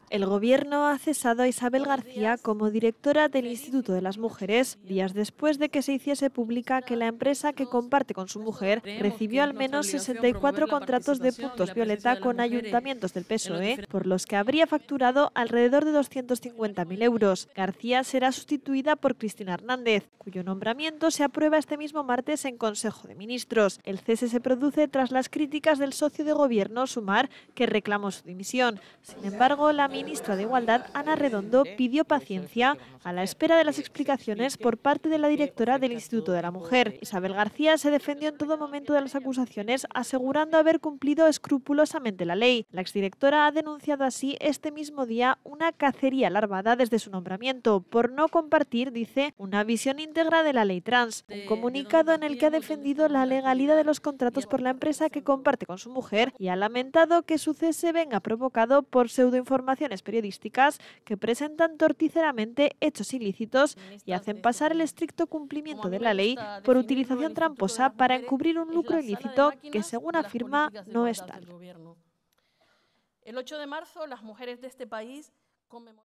El Gobierno ha cesado a Isabel García como directora del Instituto de las Mujeres, días después de que se hiciese pública que la empresa que comparte con su mujer recibió al menos 64 contratos de puntos violeta con ayuntamientos del PSOE, por los que habría facturado alrededor de 250.000 euros. García será sustituida por Cristina Hernández, cuyo nombramiento se aprueba este mismo martes en Consejo de Ministros. El cese se produce tras las críticas del socio de Gobierno, Sumar, que reclamó su dimisión. Sin embargo, la ministra de Igualdad, Ana Redondo, pidió paciencia a la espera de las explicaciones por parte de la directora del Instituto de la Mujer. Isabel García se defendió en todo momento de las acusaciones, asegurando haber cumplido escrupulosamente la ley. La exdirectora ha denunciado así este mismo día una cacería larvada desde su nombramiento por no compartir, dice, una visión íntegra de la ley trans. Un comunicado en el que ha defendido la legalidad de los contratos por la empresa que comparte con su mujer y ha lamentado que su cese venga provocado por pseudoinformaciones periodísticas que presentan torticeramente hechos ilícitos y hacen pasar el estricto cumplimiento de la ley por utilización tramposa para encubrir un lucro ilícito que, según afirma, no es tal. El 8 de marzo, las mujeres de este país conmemoran